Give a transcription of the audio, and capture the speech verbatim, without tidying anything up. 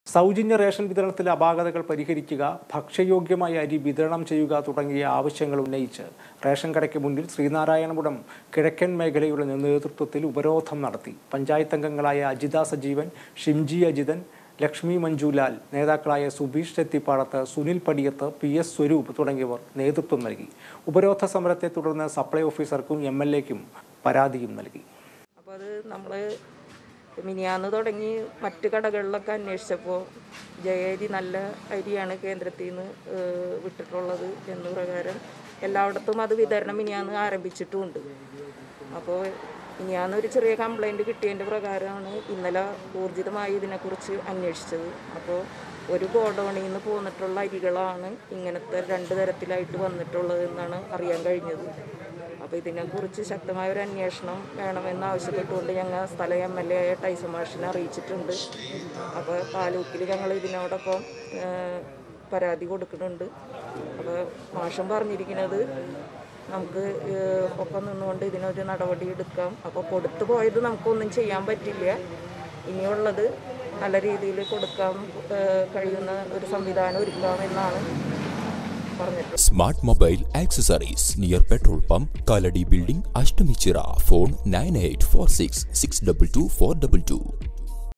സൗജന്യ റേഷൻ വിതരണത്തിലെ അപാകതകൾ പരിഹരിക്കുക, ഭക്ഷ്യയോഗ്യമായ അരി വിതരണം ചെയ്യുക തുടങ്ങിയ ആവശ്യങ്ങൾ ഉന്നയിച്ച് റേഷൻ കടയ്ക്ക് മുന്നിൽ ശ്രീനാരായണപുരം കിഴക്കൻ മേഖലയുടെ നേതൃത്വത്തിൽ ഉപരോധം നടത്തി. പഞ്ചായത്ത് അംഗങ്ങളായ അജിത സജീവൻ, ഷിംജി അജിതൻ, ലക്ഷ്മി മഞ്ജുലാൽ, നേതാക്കളായ സുബീഷ് ചെത്തിപ്പാടത്ത്, സുനിൽ പടിയത്ത്, പി എസ് സ്വരൂപ് തുടങ്ങിയവർ നേതൃത്വം നൽകി. ഉപരോധ സമരത്തെ തുടർന്ന് സപ്ലൈ ഓഫീസർക്കും എം എൽ എക്കും പരാതിയും നൽകി. അപ്പോൾ അത് നമ്മൾ മിനിയാന്ന് തുടങ്ങി മറ്റ് കടകളിലൊക്കെ അന്വേഷിച്ചപ്പോൾ ജയരി നല്ല അരിയാണ് കേന്ദ്രത്തിൽ നിന്ന് വിട്ടിട്ടുള്ളത് എന്ന പ്രകാരം എല്ലായിടത്തും അത് വിതരണം മിനിയാന്ന് ആരംഭിച്ചിട്ടുമുണ്ട്. അപ്പോൾ മിനിയാന്ന് ഒരു ചെറിയ കംപ്ലൈൻറ്റ് കിട്ടിയതിൻ്റെ പ്രകാരമാണ് ഇന്നലെ ഊർജിതമായി ഇതിനെക്കുറിച്ച് അന്വേഷിച്ചത്. അപ്പോൾ ഒരു ഗോഡൗണിൽ നിന്ന് പോന്നിട്ടുള്ള അരികളാണ് ഇങ്ങനത്തെ രണ്ട് തരത്തിലായിട്ട് വന്നിട്ടുള്ളത് എന്നാണ് അറിയാൻ കഴിഞ്ഞത്. അപ്പോൾ ഇതിനെക്കുറിച്ച് ശക്തമായ ഒരു അന്വേഷണം വേണമെന്ന് ആവശ്യപ്പെട്ടുകൊണ്ട് ഞങ്ങൾ സ്ഥല എം എൽ എ ആയ ടൈസൺ മാഷിനെ അറിയിച്ചിട്ടുണ്ട്. അപ്പോൾ താലൂക്കിൽ ഞങ്ങൾ ഇതിനോടൊപ്പം പരാതി കൊടുക്കുന്നുണ്ട്. അപ്പോൾ മാഷും പറഞ്ഞിരിക്കുന്നത് നമുക്ക് ഒപ്പം നിന്നുകൊണ്ട് ഇതിനൊരു നടപടി എടുക്കാം. അപ്പോൾ കൊടുത്തു പോയത് നമുക്കൊന്നും ചെയ്യാൻ പറ്റില്ല. ഇനിയുള്ളത് നല്ല രീതിയിൽ കൊടുക്കാൻ കഴിയുന്ന ഒരു സംവിധാനം ഒരുക്കാമെന്നാണ്. Smart Mobile Accessories near Petrol Pump, Kaladi Building, Ashtamichira. Phone nine eight four six six two two four two two.